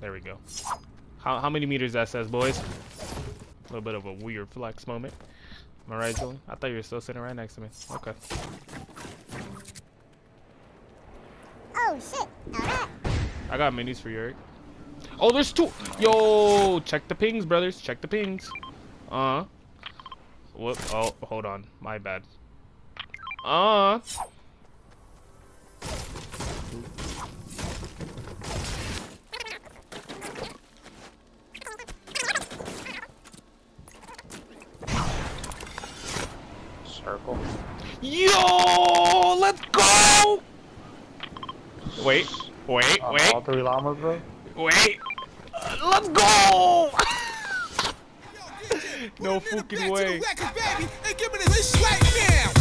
There we go. How many meters that says, boys? A little bit of a weird flex moment. Am I right, Julie? I thought you were still sitting right next to me. Okay. Oh shit! Alright. I got minis for you, Eric. Oh, there's two. Yo, check the pings, brothers. Check the pings. Whoop. Oh, hold on. My bad. Circle. Yo, let's go. Wait. All 3 llamas, bro. Wait. Let's go. No fucking way. Give me this right now.